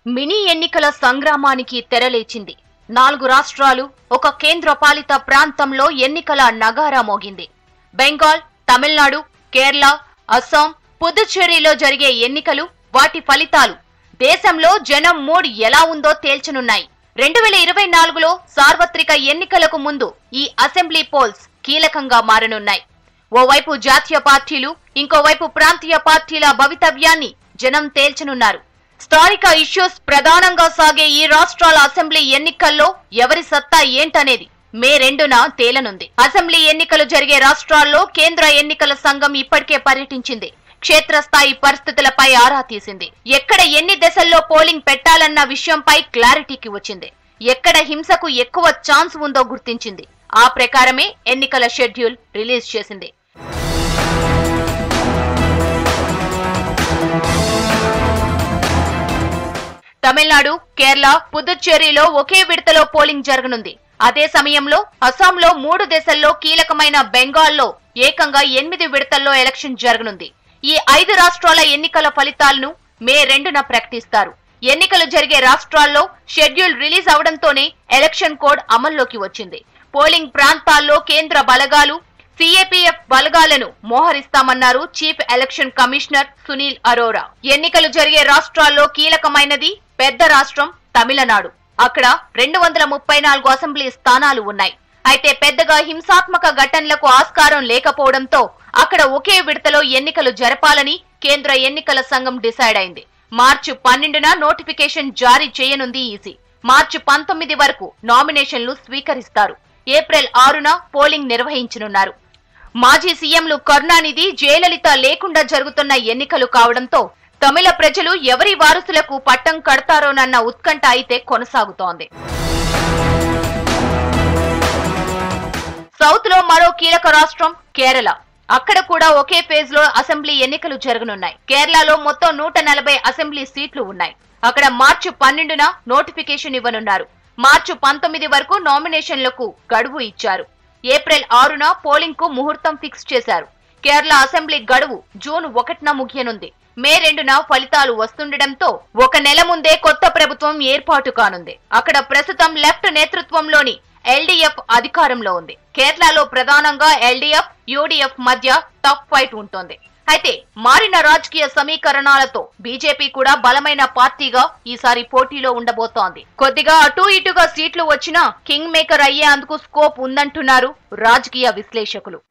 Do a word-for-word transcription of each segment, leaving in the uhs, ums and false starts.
Mini ఎన్నికల సంగ్రామానికి తెరలేచింది. నాలుగు రాష్ట్రాలు, ఒక కేంద్ర పాలిత ప్రాంతంలో ఎన్నికల నగారా మోగింది. బెంగాల్, తమిళనాడు, కేరళ, అస్సాం, పుదుచ్చేరిలో జరిగే ఎన్నికలు, వాటి ఫలితాలు దేశంలో జనం మూడ్ ఎలా ఉందో తేల్చనున్నాయి. రెండు వేల ఇరవై నాలుగులో సార్వత్రిక ఎన్నికలకు ముందు ఈ అసెంబ్లీ పోల్స్ కీలకంగా మారనున్నాయి. ఓవైపు జాతీయ పార్టీలు, ఇంకోవైపు ప్రాంతీయ పార్టీల భవితవ్యాన్ని జనం తేల్చనున్నారు. స్థానిక ఇష్యూస్ ప్రధానంగా సాగే ఈ రాష్ట్రాల అసెంబ్లీ ఎన్నికల్లో ఎవరి సత్తా ఏంటనేది మే రెండున తేలనుంది. అసెంబ్లీ ఎన్నికలు జరిగే రాష్ట్రాల్లో కేంద్ర ఎన్నికల సంఘం ఇప్పటికే పర్యటించింది. క్షేత్రస్థాయి పరిస్థితులపై ఆరా తీసింది. ఎక్కడ ఎన్ని దశల్లో పోలింగ్ పెట్టాలన్న విషయంపై క్లారిటీకి వచ్చింది. ఎక్కడ హింసకు ఎక్కువ ఛాన్స్ ఉందో గుర్తించింది. ఆ ప్రకారమే ఎన్నికల షెడ్యూల్ రిలీజ్ చేసింది. తమిళనాడు, కేరళ, పుదుచ్చేరిలో ఒకే విడతలో పోలింగ్ జరగనుంది. అదే సమయంలో అస్సాంలో మూడు దశల్లో కీలకమైన బెంగాల్లో ఏకంగా ఎనిమిది విడతల్లో ఎలక్షన్ జరగనుంది. ఈ ఐదు రాష్ట్రాల ఎన్నికల ఫలితాలను మే రెండున ప్రకటిస్తారు. ఎన్నికలు జరిగే రాష్ట్రాల్లో షెడ్యూల్ రిలీజ్ అవడంతోనే ఎలక్షన్ కోడ్ అమల్లోకి వచ్చింది. పోలింగ్ ప్రాంతాల్లో కేంద్ర బలగాలు, సిఏపీఎఫ్ బలగాలను మోహరిస్తామన్నారు chief election commissioner Sunil Arora. ఎన్నికలు జరిగే రాష్ట్రాల్లో కీలకమైనది పెద్ద రాష్ట్రం తమిళనాడు. అక్కడ రెండు వందల ముప్పై నాలుగు అసెంబ్లీ స్థానాలు ఉన్నాయి. అయితే పెద్దగా హింసాత్మక ఘటనలకు ఆస్కారం లేకపోవడంతో అక్కడ ఒకే విడతలో ఎన్నికలు జరపాలని కేంద్ర ఎన్నికల సంఘం డిసైడ్ అయింది. మార్చి పన్నెండున నోటిఫికేషన్ జారీ చేయనుంది ఈసీ. మార్చి పంతొమ్మిది వరకు నామినేషన్లు స్వీకరిస్తారు. ఏప్రిల్ ఆరున పోలింగ్ నిర్వహించనున్నారు. మాజీ సీఎంలు కరుణానిధి, జయలలిత లేకుండా జరుగుతున్న ఎన్నికలు కావడంతో తమిళ ప్రజలు ఎవరి వారసులకు పట్టం కడతారోనన్న ఉత్కంఠ అయితే కొనసాగుతోంది. సౌత్ లో మరో కీలక రాష్ట్రం కేరళ. అక్కడ కూడా ఒకే ఫేజ్ లో అసెంబ్లీ ఎన్నికలు జరగనున్నాయి. కేరళలో మొత్తం నూట నలభై అసెంబ్లీ సీట్లు ఉన్నాయి. అక్కడ మార్చి పన్నెండున నోటిఫికేషన్ ఇవ్వనున్నారు. మార్చి పంతొమ్మిది వరకు నామినేషన్లకు గడువు ఇచ్చారు. ఏప్రిల్ ఆరున పోలింగ్ కు ముహూర్తం ఫిక్స్ చేశారు. కేరళ అసెంబ్లీ గడువు జూన్ ఒకటిన ముగియనుంది. మే రెండున ఫలితాలు వస్తుండటంతో ఒక నెల ముందే కొత్త ప్రభుత్వం ఏర్పాటు కానుంది. అక్కడ ప్రస్తుతం లెఫ్ట్ నేతృత్వంలోని ఎల్డీఎఫ్ అధికారంలో ఉంది. కేరళలో ప్రధానంగా ఎల్డీఎఫ్, యూడీఎఫ్ మధ్య టఫ్ ఫైట్ ఉంటుంది. అయితే మారిన రాజకీయ సమీకరణాలతో బీజేపీ కూడా బలమైన పార్టీగా ఈసారి పోటీలో ఉండబోతోంది. కొద్దిగా అటూ ఇటుగా సీట్లు వచ్చినా కింగ్ మేకర్ అయ్యేందుకు స్కోప్ ఉందంటున్నారు రాజకీయ విశ్లేషకులు.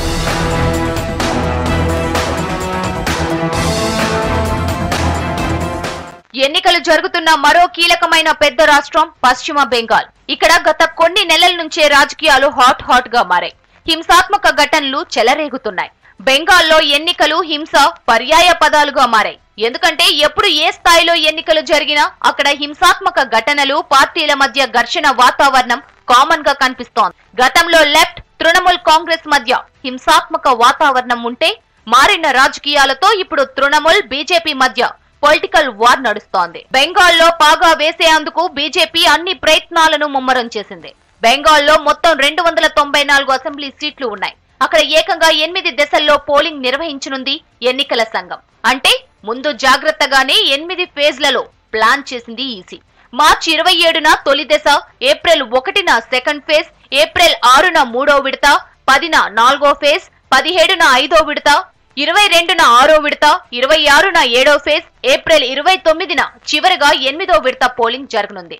ఎన్నికలు జరుగుతున్న మరో కీలకమైన పెద్ద రాష్ట్రం పశ్చిమ బెంగాల్. ఇక్కడ గత కొన్ని నెలల నుంచే రాజకీయాలు హాట్ హాట్ గా మారాయి. హింసాత్మక ఘటనలు చెలరేగుతున్నాయి. బెంగాల్లో ఎన్నికలు హింస పర్యాయ పదాలుగా మారాయి. ఎందుకంటే ఎప్పుడు ఏ స్థాయిలో ఎన్నికలు జరిగినా అక్కడ హింసాత్మక ఘటనలు, పార్టీల మధ్య ఘర్షణ వాతావరణం కామన్ గా కనిపిస్తోంది. గతంలో లెఫ్ట్, తృణమూల్ కాంగ్రెస్ మధ్య హింసాత్మక వాతావరణం ఉంటే మారిన రాజకీయాలతో ఇప్పుడు తృణమూల్, బీజేపీ మధ్య పొలిటికల్ వార్ నడుస్తోంది. బెంగాల్లో పాగా వేసేందుకు బీజేపీ అన్ని ప్రయత్నాలను ముమ్మరం చేసింది. బెంగాల్లో మొత్తం రెండు వందల తొంభై నాలుగు అసెంబ్లీ సీట్లు ఉన్నాయి. అక్కడ ఏకంగా ఎనిమిది దశల్లో పోలింగ్ నిర్వహించనుంది ఎన్నికల సంఘం. అంటే ముందు జాగ్రత్తగానే ఎనిమిది ఫేజ్లలో ప్లాన్ చేసింది ఈసీ. మార్చి ఇరవై ఏడున తొలి దశ, ఏప్రిల్ ఒకటిన సెకండ్ ఫేజ్, ఏప్రిల్ ఆరున మూడో విడత, పదిన నాలుగో ఫేజ్, పదిహేడున ఐదో విడత, ఇరవై రెండున ఆరో విడత, ఇరవై ఆరున ఏడో ఫేజ్, ఏప్రిల్ ఇరవై తొమ్మిదిన చివరిగా ఎనిమిదో విడత పోలింగ్ జరగనుంది.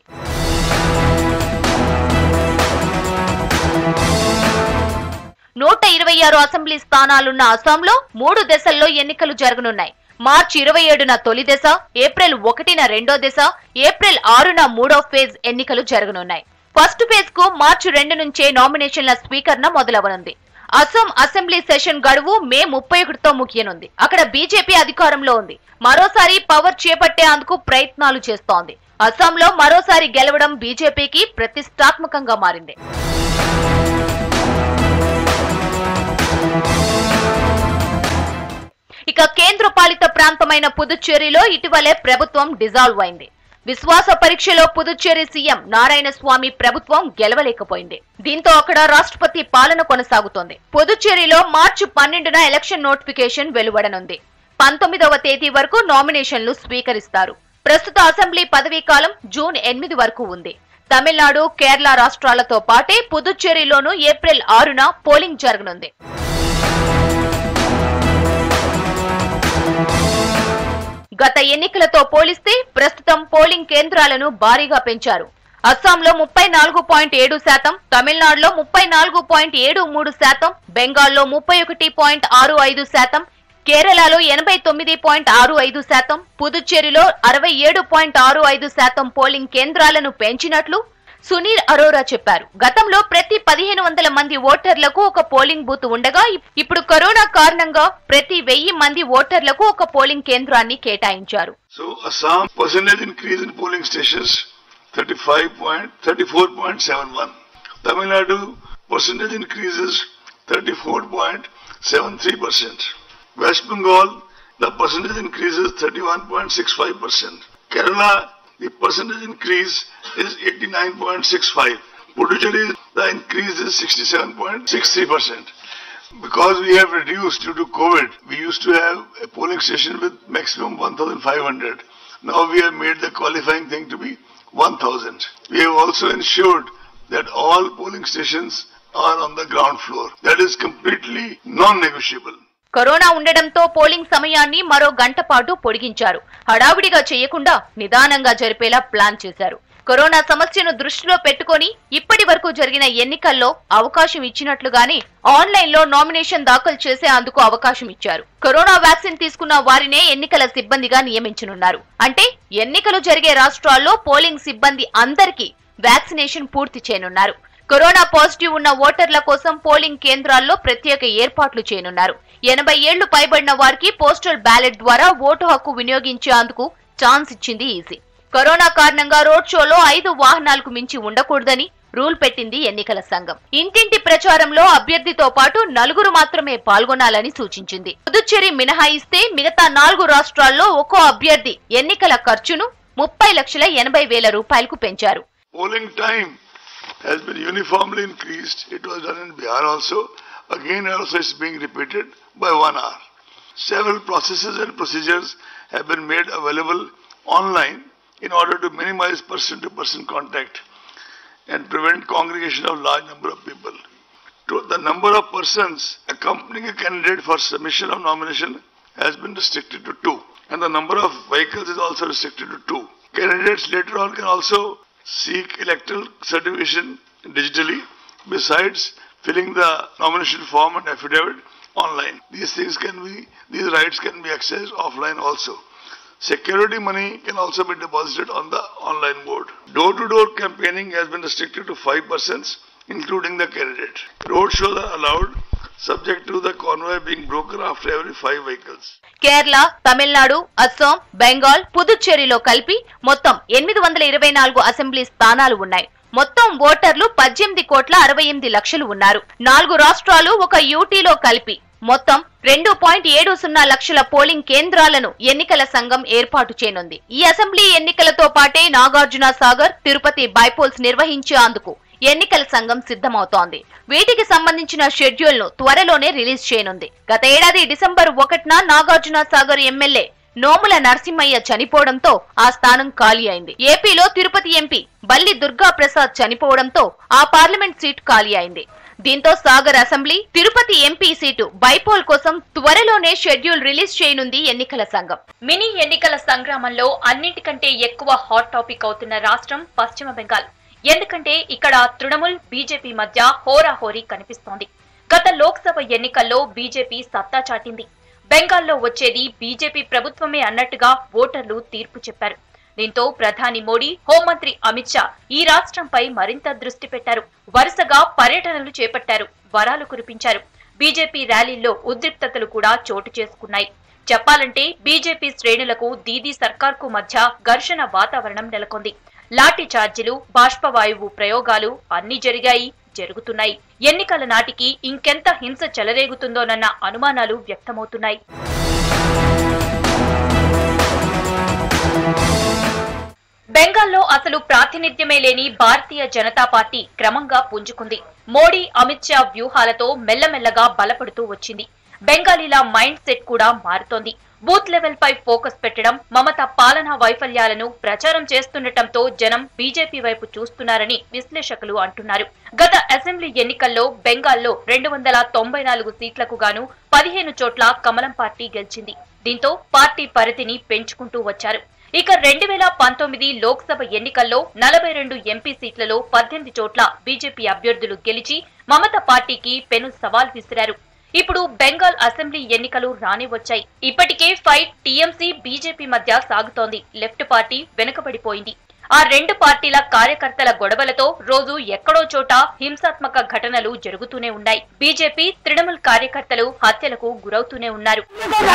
నూట ఇరవై ఆరు అసెంబ్లీ స్థానాలున్న అస్సాంలో మూడు దశల్లో ఎన్నికలు జరగనున్నాయి. మార్చి ఇరవై ఏడున తొలి దశ, ఏప్రిల్ ఒకటిన రెండో దశ, ఏప్రిల్ ఆరున మూడో ఫేజ్ ఎన్నికలు జరగనున్నాయి. ఫస్ట్ ఫేజ్ కు మార్చి రెండు నుంచే నామినేషన్ల స్వీకరణ మొదలవనుంది. అస్సాం అసెంబ్లీ సెషన్ గడువు మే ముప్పై ఒకటితో ముగియనుంది. అక్కడ బీజేపీ అధికారంలో ఉంది. మరోసారి పవర్ చేపట్టేందుకు ప్రయత్నాలు చేస్తోంది. అస్సాంలో మరోసారి గెలవడం బీజేపీకి ప్రతిష్టాత్మకంగా మారింది. ఇక కేంద్ర పాలిత ప్రాంతమైన పుదుచ్చేరిలో ఇటీవలే ప్రభుత్వం డిజాల్వ్ అయింది. విశ్వాస పరీక్షలో పుదుచ్చేరి సీఎం నారాయణ స్వామి ప్రభుత్వం గెలవలేకపోయింది. దీంతో అక్కడ రాష్ట్రపతి పాలన కొనసాగుతోంది. పుదుచ్చేరిలో మార్చి పన్నెండున ఎలక్షన్ నోటిఫికేషన్ వెలువడనుంది. పంతొమ్మిదవ తేదీ వరకు నామినేషన్లు స్వీకరిస్తారు. ప్రస్తుత అసెంబ్లీ పదవీ కాలం జూన్ ఎనిమిది వరకు ఉంది. తమిళనాడు, కేరళ రాష్ట్రాలతో పాటే పుదుచ్చేరిలోనూ ఏప్రిల్ ఆరున పోలింగ్ జరగనుంది. గత ఎన్నికలతో పోలిస్తే ప్రస్తుతం పోలింగ్ కేంద్రాలను భారీగా పెంచారు. అస్సాంలో ముప్పై నాలుగు పాయింట్ ఏడు శాతం, తమిళనాడులో ముప్పై నాలుగు పాయింట్ ఏడు మూడు శాతం, బెంగాల్లో ముప్పై ఒకటి పాయింట్ ఆరు ఐదు శాతం, కేరళలో ఎనభై తొమ్మిది పాయింట్ ఆరు ఐదు శాతం, పుదుచ్చేరిలో అరవై ఏడు పాయింట్ ఆరు ఐదు శాతం పోలింగ్ కేంద్రాలను పెంచినట్లు సునీల్ అరోరా చెప్పారు. గతంలో ప్రతి పదిహేను వందల మంది ఓటర్లకు ఒక పోలింగ్ బూత్ ఉండగా ఇప్పుడు కరోనా కారణంగా ప్రతి వెయ్యి మంది ఓటర్లకు ఒక పోలింగ్ కేంద్రాన్ని కేటాయించారు. So Assam percentage increase in polling stations thirty-five point thirty-four point seven one. Tamil Nadu percentage increases thirty-four point seven three percent. West Bengal the percentage increases thirty-one point six five percent. Kerala the percentage increase is eighty-nine point six five. Puducherry the increase is sixty-seven point six three percent. Because we have reduced due to COVID, we used to have a polling station with maximum one thousand five hundred. Now we have made the qualifying thing to be one thousand. We have also ensured that all polling stations are on the ground floor. That is completely non-negotiable. Corona ఉండడంతో polling సమయాన్ని మరో గంట పాటు పొడిగించారు. హడావిడిగా చేయకుండా నిదానంగా జరిపేలా plan చేశారు. Corona సమస్యను దృష్టిలో పెట్టుకుని ఇప్పటి వరకు జరిగిన ఎన్నికల్లో అవకాశం ఇచ్చినట్లుగానే ఆన్లైన్ లో నామినేషన్ దాఖలు చేసే అందుకు అవకాశం ఇచ్చారు. కరోనా వ్యాక్సిన్ తీసుకున్న వారినే ఎన్నికల సిబ్బందిగా నియమించనున్నారు. అంటే ఎన్నికలు జరిగే రాష్ట్రాల్లో పోలింగ్ సిబ్బంది అందరికీ వ్యాక్సినేషన్ పూర్తి చేయనున్నారు. కరోనా పాజిటివ్ ఉన్న ఓటర్ల కోసం పోలింగ్ కేంద్రాల్లో ప్రత్యేక ఏర్పాట్లు చేయనున్నారు. ఎనభై ఏళ్లు పైబడిన వారికి పోస్టల్ బ్యాలెట్ ద్వారా ఓటు హక్కు వినియోగించేందుకు ఛాన్స్ ఇచ్చింది ఈసీ. కరోనా కారణంగా రోడ్ షోలో ఐదు వాహనాలకు మించి ఉండకూడదని రూల్ పెట్టింది ఎన్నికల సంఘం. ఇంటింటి ప్రచారంలో అభ్యర్థితో పాటు నలుగురు మాత్రమే పాల్గొనాలని సూచించింది. పుదుచ్చేరి మినహాయిస్తే మిగతా నాలుగు రాష్ట్రాల్లో ఒక్కో అభ్యర్థి ఎన్నికల ఖర్చును ముప్పై లక్షల ఎనభై వేల రూపాయలకు పెంచారు. Polling time has been uniformly increased. It was done in Bihar also. Again also it's being repeated by one hour. Several processes and procedures have been made available online in order to minimize person-to-person contact and prevent congregation of large number of people. The number of persons accompanying a candidate for submission of nomination has been restricted to two, and the number of vehicles is also restricted to two. Candidates later on can also seek electoral certification digitally besides filling the nomination form and affidavit online. These things can be, these rights can be accessed offline also. Security money can also be deposited on the online mode. Door-to-door campaigning has been restricted to five persons, including the candidate. Road shows are allowed, subject to the convoy being broken after every five vehicles. Kerala, Tamil Nadu, Assam, Bengal, పుదుచ్చేరిలో కలిపి మొత్తం ఎనిమిది వందల ఇరవై నాలుగు assembly స్థానాలు ఉన్నాయి. మొత్తం ఓటర్లు పద్దెనిమిది కోట్ల అరవై ఎనిమిది లక్షలు ఉన్నారు. నాలుగు రాష్ట్రాలు ఒక యూటీలో కలిపి మొత్తం రెండు పాయింట్ ఏడు సున్నా లక్షల పోలింగ్ కేంద్రాలను ఎన్నికల సంఘం ఏర్పాటు చేయనుంది. ఈ అసెంబ్లీ ఎన్నికలతో పాటే నాగార్జున సాగర్, తిరుపతి బైపోల్స్ నిర్వహించేందుకు ఎన్నికల సంఘం సిద్ధమవుతోంది. వీటికి సంబంధించిన షెడ్యూల్ ను త్వరలోనే రిలీజ్ చేయనుంది. గత ఏడాది డిసెంబర్ ఒకటిన నాగార్జున సాగర్ ఎమ్మెల్యే నోముల నరసింహయ్య చనిపోవడంతో ఆ స్థానం ఖాళీ అయింది. ఏపీలో తిరుపతి ఎంపీ బల్లి దుర్గా ప్రసాద్ చనిపోవడంతో ఆ పార్లమెంట్ సీట్ ఖాళీ అయింది. దీంతో Sagar assembly, Tirupati MP seat bypoll కోసం త్వరలోనే షెడ్యూల్ రిలీజ్ చేయనుంది ఎన్నికల సంఘం. మినీ ఎన్నికల సంగ్రామంలో అన్నింటికంటే ఎక్కువ హాట్ టాపిక్ అవుతున్న రాష్ట్రం పశ్చిమ బెంగాల్. ఎందుకంటే ఇక్కడ తృణమూల్, బీజేపీ మధ్య హోరాహోరీ కనిపిస్తోంది. గత లోక్సభ ఎన్నికల్లో బీజేపీ సత్తా చాటింది. బెంగాల్లో వచ్చేది బీజేపీ ప్రభుత్వమే అన్నట్టుగా ఓటర్లు తీర్పు చెప్పారు. దీంతో ప్రధాని మోడీ, హోంమంత్రి అమిత్ షా ఈ రాష్ట్రంపై మరింత దృష్టి పెట్టారు. వరుసగా పర్యటనలు చేపట్టారు, వరాలు కురిపించారు. బీజేపీ ర్యాలీల్లో ఉద్రిక్తతలు కూడా చోటు చేసుకున్నాయి. చెప్పాలంటే బీజేపీ శ్రేణులకు దీదీ సర్కార్కు మధ్య ఘర్షణ వాతావరణం నెలకొంది. లాఠీ చార్జీలు, బాష్పవాయువు ప్రయోగాలు అన్ని జరిగాయి, జరుగుతున్నాయి. ఎన్నికల నాటికి ఇంకెంత హింస చెలరేగుతుందోనన్న అనుమానాలు వ్యక్తమవుతున్నాయి. బెంగాల్లో అసలు ప్రాతినిధ్యమే లేని భారతీయ జనతా పార్టీ క్రమంగా పుంజుకుంది. మోడీ, అమిత్ షా వ్యూహాలతో మెల్లమెల్లగా బలపడుతూ వచ్చింది. బెంగాలీల మైండ్ సెట్ కూడా మారుతోంది. బూత్ లెవెల్ పై ఫోకస్ పెట్టడం, మమత పాలనా వైఫల్యాలను ప్రచారం చేస్తుండటంతో జనం బీజేపీ వైపు చూస్తున్నారని విశ్లేషకులు అంటున్నారు. గత అసెంబ్లీ ఎన్నికల్లో బెంగాల్లో రెండు వందల తొంభై నాలుగు సీట్లకు గాను పదిహేను చోట్ల కమలం పార్టీ గెలిచింది. దీంతో పార్టీ పరిధిని పెంచుకుంటూ వచ్చారు. ఇక రెండు వేల పంతొమ్మిది లోక్సభ ఎన్నికల్లో నలభై రెండు ఎంపీ సీట్లలో పద్దెనిమిది చోట్ల బీజేపీ అభ్యర్థులు గెలిచి మమత పార్టీకి పెను సవాల్ విసిరారు. ఇప్పుడు బెంగాల్ అసెంబ్లీ ఎన్నికలు రాని వచ్చాయి. ఇప్పటికే ఫైట్ టీఎంసీ బీజేపీ మధ్య సాగుతోంది. లెఫ్ట్ పార్టీ వెనుకబడిపోయింది. ఆ రెండు పార్టీల కార్యకర్తల గొడవలతో రోజు ఎక్కడో చోట హింసాత్మక ఘటనలు జరుగుతూనే ఉన్నాయి. బీజేపీ తృణమూల్ కార్యకర్తలు హత్యలకు గురవుతూనే ఉన్నారు.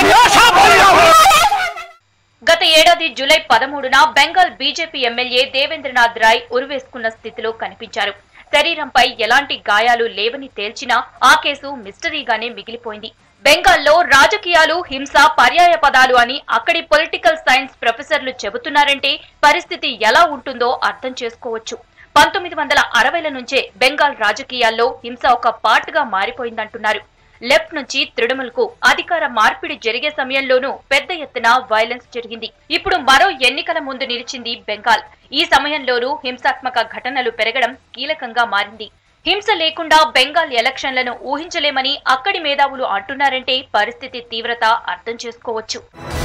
గత ఏడాది జూలై పదమూడున బెంగాల్ బీజేపీ ఎమ్మెల్యే దేవేంద్రనాథ్ రాయ్ ఉరివేసుకున్న స్థితిలో కనిపించారు. శరీరంపై ఎలాంటి గాయాలు లేవని తేల్చినా ఆ కేసు మిస్టరీగానే మిగిలిపోయింది. బెంగాల్లో రాజకీయాలు హింస పర్యాయ పదాలు అని అక్కడి పొలిటికల్ సైన్స్ ప్రొఫెసర్లు చెబుతున్నారంటే పరిస్థితి ఎలా ఉంటుందో అర్థం చేసుకోవచ్చు. పంతొమ్మిది వందల అరవైల నుంచే బెంగాల్ రాజకీయాల్లో హింస ఒక పార్ట్ గా మారిపోయిందంటున్నారు. లెఫ్ట్ నుంచి తృణమూల్ కు అధికార మార్పిడి జరిగే సమయంలోనూ పెద్ద ఎత్తున వైలెన్స్ జరిగింది. ఇప్పుడు మరో ఎన్నికల ముందు నిలిచింది బెంగాల్. ఈ సమయంలోనూ హింసాత్మక ఘటనలు పెరగడం కీలకంగా మారింది. హింస లేకుండా బెంగాల్ ఎలక్షన్లను ఊహించలేమని అక్కడి మేధావులు అంటున్నారంటే పరిస్థితి తీవ్రత అర్థం చేసుకోవచ్చు.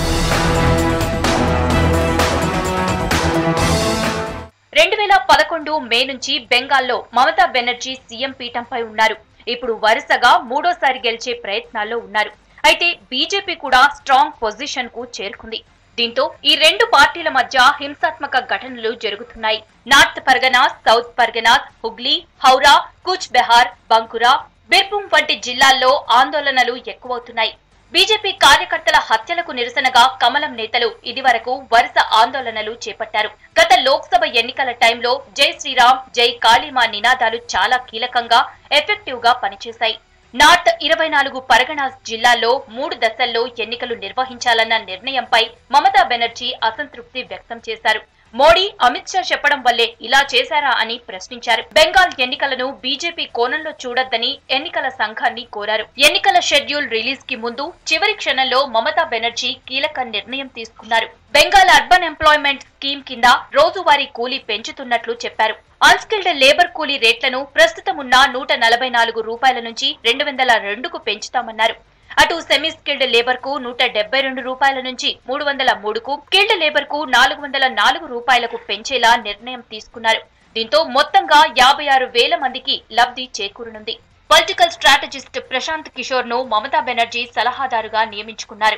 రెండు వేల పదకొండు మే నుంచి బెంగాల్లో మమతా బెనర్జీ సీఎం పీఠంపై ఉన్నారు. ఇప్పుడు వరుసగా మూడోసారి గెలిచే ప్రయత్నాల్లో ఉన్నారు. అయితే బీజేపీ కూడా స్ట్రాంగ్ పొజిషన్ కు చేరుకుంది. దీంతో ఈ రెండు పార్టీల మధ్య హింసాత్మక ఘటనలు జరుగుతున్నాయి. నార్త్ పర్గనాస్, సౌత్ పర్గనాస్, హుగ్లీ, హౌరా, కూచ్ బెహార్, బంకురా, బిర్భూం వంటి జిల్లాల్లో ఆందోళనలు ఎక్కువవుతున్నాయి. బీజేపీ కార్యకర్తల హత్యలకు నిరసనగా కమలం నేతలు ఇదివరకు వరుస ఆందోళనలు చేపట్టారు. గత లోక్సభ ఎన్నికల టైంలో జై శ్రీరామ్, జై కాళీమా నినాదాలు చాలా కీలకంగా, ఎఫెక్టివ్ గా పనిచేశాయి. నార్త్ ఇరవై నాలుగు పరగనాస్ జిల్లాల్లో మూడు దశల్లో ఎన్నికలు నిర్వహించాలన్న నిర్ణయంపై మమతా బెనర్జీ అసంతృప్తి వ్యక్తం చేశారు. మోడీ, అమిత్ షా చెప్పడం వల్లే ఇలా చేశారా అని ప్రశ్నించారు. బెంగాల్ ఎన్నికలను బీజేపీ కోణంలో చూడొద్దని ఎన్నికల సంఘాన్ని కోరారు. ఎన్నికల షెడ్యూల్ రిలీజ్ కి ముందు చివరి క్షణంలో మమతా బెనర్జీ కీలక నిర్ణయం తీసుకున్నారు. బెంగాల్ అర్బన్ ఎంప్లాయ్మెంట్ స్కీమ్ కింద రోజువారీ కూలీ పెంచుతున్నట్లు చెప్పారు. అన్స్కిల్డ్ లేబర్ కూలీ రేట్లను ప్రస్తుతం ఉన్న నూట నలభై నాలుగు రూపాయల నుంచి రెండు వందల రెండుకు పెంచుతామన్నారు. అటు సెమీ స్కిల్డ్ లేబర్ కు నూట డెబ్బై రెండు రూపాయల నుంచి మూడు వందల మూడుకు, స్కిల్డ్ లేబర్ కు నాలుగు వందల నాలుగు రూపాయలకు పెంచేలా నిర్ణయం తీసుకున్నారు. దీంతో మొత్తంగా యాభై ఆరు వేల మందికి లబ్ధి చేకూరనుంది. పొలిటికల్ స్ట్రాటజిస్ట్ ప్రశాంత్ కిషోర్ ను మమతా బెనర్జీ సలహాదారుగా నియమించుకున్నారు.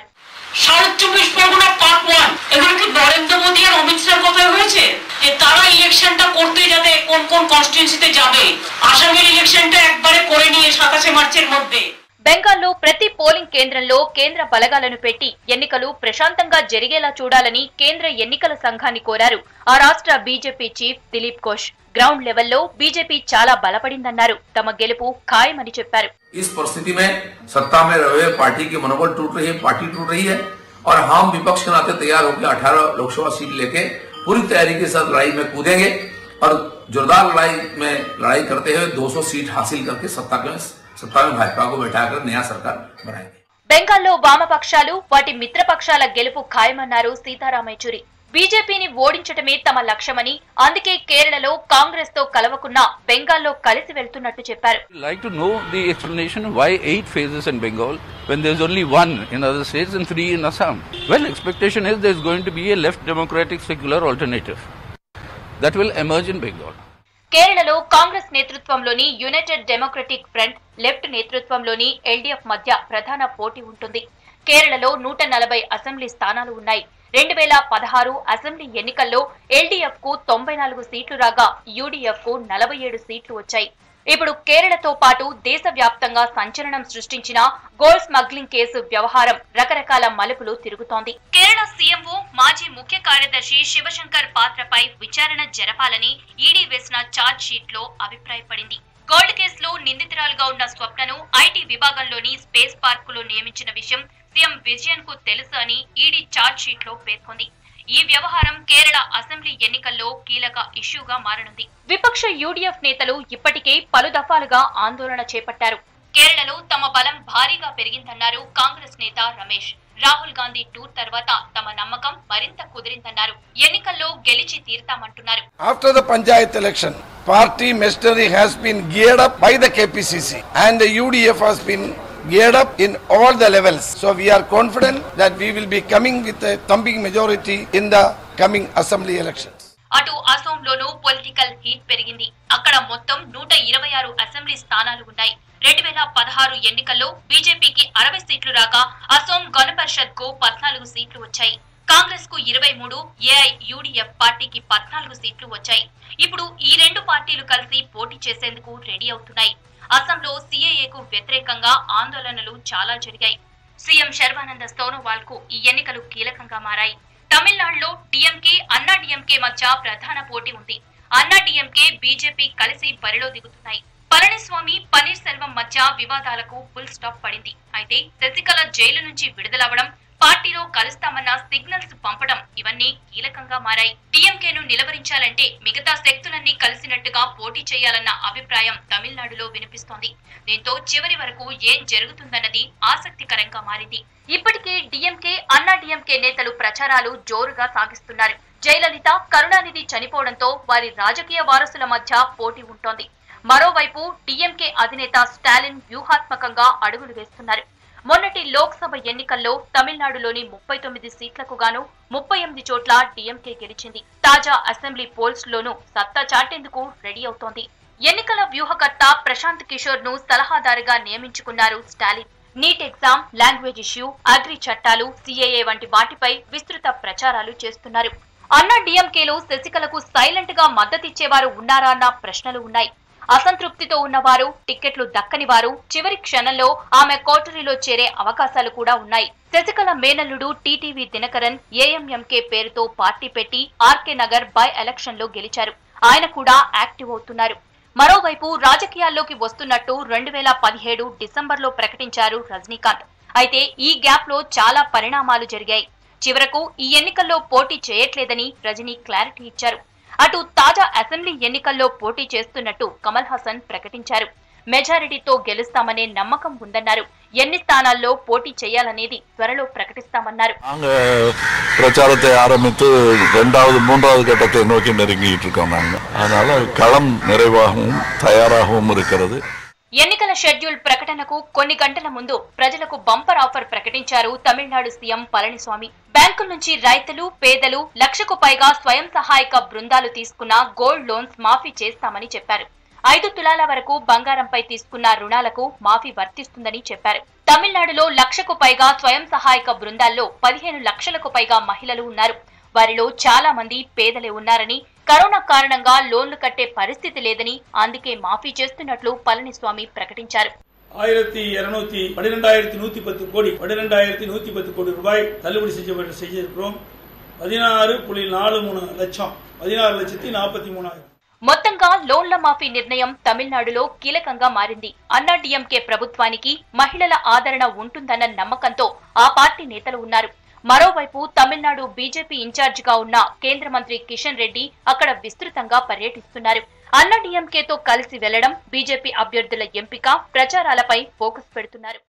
নরেন্দ্র মোদী আর অমিত শাহর কথা হয়েছে যে তারা ইলেকশনটা করতে যাতে কোন কোন কনস্টিটুয়েন্সিতে যাবে, আসামের ইলেকশনটা একবারে করে নিয়ে সাতাশে মার্চের মধ্যে. బెంగాల్లో ప్రతి పోలింగ్ కేంద్రంలో కేంద్ర బలగాలను పెట్టి ఎన్నికలు ప్రశాంతంగా జరిగేలా చూడాలని కేంద్ర ఎన్నికల సంఘాన్ని కోరారు ఆ రాష్ట్ర BJP chief Dilip Ghosh. Ground లెవెల్లో బీజేపీ చాలా బలపడిందన్నారు. తమ గెలుపు ఖాయమని చెప్పారు. इस परिस्थिति में सत्ता में रहे पार्टी की मनोबल टूट रही है, पार्टी टूट रही है और हम विपक्ष के नाते तैयार होकर अठारह लोकसभा सीट लेके पूरी तैयारी के साथ लड़ाई में कूदेंगे और जोरदार लड़ाई में लड़ाई करते हुए दो सौ सीट हासिल करके सत्ता के सत्ता में भाजपा को बैठाकर नया सरकार बनाएंगे. బెంగాల్లో వామపక్షాలు, వాటి మిత్రపక్షాల గెలుపు ఖాయమన్నారు సీతారాం యెచూరి. బీజేపీని ఓడించటమే తమ లక్ష్యమని, అందుకే కేరళలో కాంగ్రెస్ తో కలవకున్నా బెంగాల్లో కలిసి వెళ్తున్నట్టు చెప్పారు. Like to know the explanation why eight phases in Bengal when there is only one in other states and three in Assam. Well, expectation is there is going to be a left democratic secular alternative that will emerge in Bengal. కేరళలో కాంగ్రెస్ నేతృత్వంలోని united democratic front, left నేతృత్వంలోని LDF మధ్య ప్రధాన పోటీ ఉంటుంది. కేరళలో నూట నలభై అసెంబ్లీ స్థానాలు ఉన్నాయి. రెండు వేల పదహారు అసెంబ్లీ ఎన్నికల్లో ఎల్డీఎఫ్ కు తొంభై నాలుగు సీట్లు రాగా యూడీఎఫ్ కు నలభై ఏడు సీట్లు వచ్చాయి. ఇప్పుడు కేరళతో పాటు దేశవ్యాప్తంగా సంచలనం సృష్టించిన గోల్డ్ స్మగ్లింగ్ కేసు వ్యవహారం రకరకాల మలుపులు తిరుగుతోంది. కేరళ సీఎంఓ, మాజీ ముఖ్య కార్యదర్శి శివశంకర్ పాత్రపై విచారణ జరపాలని ఈడీ వేసిన ఛార్జ్ షీట్ లో అభిప్రాయపడింది. గోల్డ్ కేసులో నిందితురాలుగా ఉన్న స్వప్నను ఐటీ విభాగంలోని స్పేస్ పార్క్ లో నియమించిన విషయం సీఎం విజయన్ కు తెలుసు అని ఈడీ ఛార్జ్ షీట్ లో పేర్కొంది. ఈ వ్యవహారం కేరళ అసెంబ్లీ ఎన్నికల్లో కీలక ఇష్యూగా మారనుంది. విపక్ష యూడీఎఫ్ నేతలు ఇప్పటికే పలు దఫాలుగా ఆందోళన చేపట్టారు. కేరళలో తమ బలం భారీగా పెరిగిందన్నారు కాంగ్రెస్ నేత రమేష్. రాహుల్ గాంధీ టూర్ తర్వాత తమ నమ్మకం మరింత కుదిరిందన్నారు. ఎన్నికల్లో గెలిచి తీరుతామంటున్నారు. After the Panchayat election, party machinery has been geared up by the K P C C and the U D F has been geared up in all the levels. So we are confident that we will be coming with a thumping majority in the coming assembly elections. అటు అసోంలోనూ political heat పెరిగింది. అక్కడ మొత్తం నూట ఇరవై ఆరు assembly స్థానాలు ఉన్నాయి. రెండు వేల పదహారు ఎన్నికల్లో బీజేపీకి అరవై సీట్లు రాగా అసోం గణ పరిషత్ కు పద్నాలుగు సీట్లు వచ్చాయి. కాంగ్రెస్ కు ఇరవై మూడు, ఏఐయుడిఎఫ్ పార్టీకి పద్నాలుగు సీట్లు వచ్చాయి. ఇప్పుడు ఈ రెండు పార్టీలు కలిసి పోటీ చేసేందుకు రెడీ అవుతున్నాయి. అసోంలో సీఏఏకు వ్యతిరేకంగా ఆందోళనలు చాలా జరిగాయి. సీఎం సర్వానంద సోనోవాల్ కు ఈ ఎన్నికలు కీలకంగా మారాయి. తమిళనాడులో డిఎంకే, అన్నా డిఎంకే మధ్య ప్రధాన పోటీ ఉంది. అన్నా డిఎంకే, బీజేపీ కలిసి బరిలో దిగుతున్నాయి. పళనిస్వామి, పన్నీర్ సెల్వం మధ్య వివాదాలకు ఫుల్ స్టాప్ పడింది. అయితే శశికళ జైలు నుంచి విడుదలవడం, పార్టీలో కలుస్తామన్న సిగ్నల్స్ పంపడం ఇవన్నీ కీలకంగా మారాయి. డిఎంకేను నిలవరించాలంటే మిగతా శక్తులన్నీ కలిసినట్టుగా పోటీ చేయాలన్న అభిప్రాయం తమిళనాడులో వినిపిస్తోంది. దీంతో చివరి వరకు ఏం జరుగుతుందన్నది ఆసక్తికరంగా మారింది. ఇప్పటికే డిఎంకే, అన్నా డిఎంకే నేతలు ప్రచారాలు జోరుగా సాగిస్తున్నారు. జయలలిత, కరుణానిధి చనిపోవడంతో వారి రాజకీయ వారసుల మధ్య పోటీ ఉంటోంది. మరోవైపు డిఎంకే అధినేత స్టాలిన్ వ్యూహాత్మకంగా అడుగులు వేస్తున్నారు. మొన్నటి లోక్సభ ఎన్నికల్లో తమిళనాడులోని ముప్పై తొమ్మిది సీట్లకు గాను ముప్పై ఎనిమిది చోట్ల డిఎంకే గెలిచింది. తాజా అసెంబ్లీ పోల్స్ లోనూ సత్తా చాటేందుకు రెడీ అవుతోంది. ఎన్నికల వ్యూహకర్త ప్రశాంత్ కిషోర్ ను సలహాదారుగా నియమించుకున్నారు Stalin. NEET exam, language issue, agri చట్టాలు, సీఏఏ వంటి వాటిపై విస్తృత ప్రచారాలు చేస్తున్నారు. అన్నా డిఎంకేలో శశికళకు సైలెంట్ గా మద్దతిచ్చేవారు ఉన్నారా అన్న ప్రశ్నలు ఉన్నాయి. అసంతృప్తితో ఉన్నవారు, టిక్కెట్లు దక్కని వారు చివరి క్షణంలో ఆమె కోటరీలో చేరే అవకాశాలు కూడా ఉన్నాయి. శశికళ మేనల్లుడు టీటీవీ దినకరన్ ఏఎంఎంకే పేరుతో పార్టీ పెట్టి ఆర్కే నగర్ బై ఎలక్షన్ లో గెలిచారు. ఆయన కూడా యాక్టివ్ అవుతున్నారు. మరోవైపు రాజకీయాల్లోకి వస్తున్నట్టు రెండు వేల పదిహేడు డిసెంబర్ లో ప్రకటించారు రజనీకాంత్. అయితే ఈ గ్యాప్ లో చాలా పరిణామాలు జరిగాయి. చివరకు ఈ ఎన్నికల్లో పోటీ చేయట్లేదని రజనీ క్లారిటీ ఇచ్చారు. అటు తాజా అసెంబ్లీ ఎన్నికల్లో పోటీ చేస్తున్నట్టు కమల్ హాసన్ ప్రకటించారు. మెజారిటీతో గెలుస్తామనే నమ్మకం ఉందన్నారు. ఎన్ని స్థానాల్లో పోటీ చేయాలనేది త్వరలో ప్రకటిస్తామన్నారు. பிரச்சாரத்தை ஆரம்பித்து இரண்டாவது மூன்றாவது கட்டத்தை நோக்கி நெருங்கிட்டு இருக்கோம். நாங்க அதனால களம் நிறைவாகவும் தயாராகவும் இருக்கிறது. ఎన్నికల షెడ్యూల్ ప్రకటనకు కొన్ని గంటల ముందు ప్రజలకు బంపర్ ఆఫర్ ప్రకటించారు తమిళనాడు సీఎం పళనిస్వామి. బ్యాంకుల నుంచి రైతులు, పేదలు లక్షకు పైగా స్వయం సహాయక బృందాలు తీసుకున్న గోల్డ్ లోన్స్ మాఫీ చేస్తామని చెప్పారు. ఐదు తులాల వరకు బంగారంపై తీసుకున్న రుణాలకు మాఫీ వర్తిస్తుందని చెప్పారు. తమిళనాడులో లక్షకు పైగా స్వయం సహాయక బృందాల్లో పదిహేను లక్షలకు పైగా మహిళలు ఉన్నారు. వారిలో చాలా మంది పేదలే ఉన్నారని, కరోనా కారణంగా లోన్లు కట్టే పరిస్థితి లేదని, అందుకే మాఫీ చేస్తున్నట్లు పళనిస్వామి ప్రకటించారు. ஆயிரத்தி இருநூத்தி பன்னிரெண்டாயிரத்தி நூத்தி பத்து கோடி பன்னிரெண்டாயிரத்தி நூத்தி பத்து கோடி ரூபாய் தள்ளுபடி செய்திருக்கிறோம். பதினாறு புள்ளி நாலு மூணு லட்சம் பதினாறு லட்சத்தி நாற்பத்தி மூணாயிரம். మొత్తంగా లోన్ల మాఫీ నిర్ణయం తమిళనాడులో కీలకంగా మారింది. అన్నా డిఎంకే ప్రభుత్వానికి మహిళల ఆదరణ ఉంటుందన్న నమ్మకంతో ఆ పార్టీ నేతలు ఉన్నారు. మరోవైపు తమిళనాడు బీజేపీ ఇన్ఛార్జ్ గా ఉన్న కేంద్ర మంత్రి కిషన్ రెడ్డి అక్కడ విస్తృతంగా పర్యటిస్తున్నారు. అన్నా డిఎంకేతో కలిసి వెళ్లడం, బీజేపీ అభ్యర్థుల ఎంపిక, ప్రచారాలపై ఫోకస్ పెడుతున్నారు.